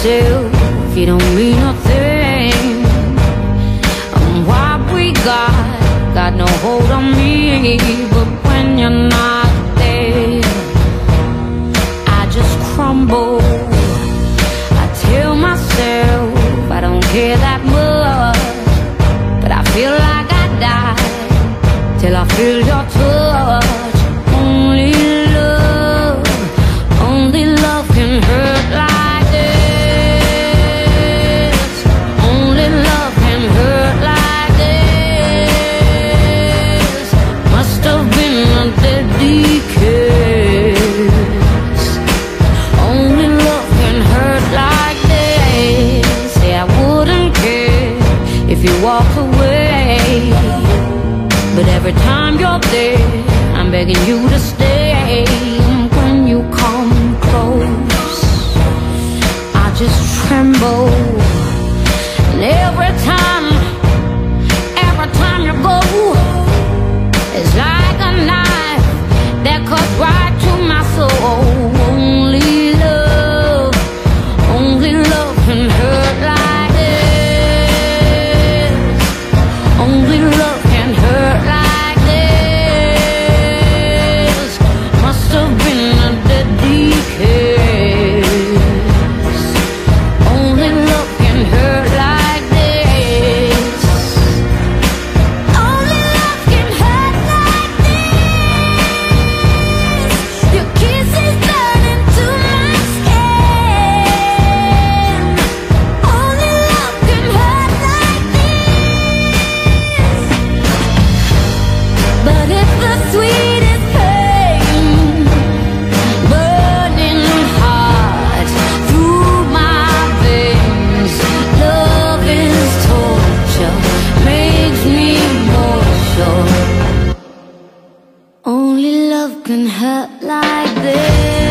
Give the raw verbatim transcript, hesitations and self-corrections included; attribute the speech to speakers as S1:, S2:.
S1: yourself, you don't mean nothing. And what we got, got no hold on me. But when you're not there, I just crumble. I tell myself I don't care that much, but I feel like I die till I feel your touch. Only love, only love can hurt like this. Only love can hurt like this. Must have been a deadly kiss. Only love can hurt like this. Say I wouldn't care if you walked away, but every time you're there, I'm begging you to stay. When you come close, I just tremble. And every time, every time you go, it's like a knife that cuts right to my soul. Only love, only love can hurt like this. Only love can hurt like this. Must have been a deadly kiss. Only love can hurt like this. Only love can hurt like this. Your kiss is burning to my skin. Only love can hurt like this. But it's the sweetest pain, burning hot through my veins. Love is torture, makes me more sure. Only love can hurt like this.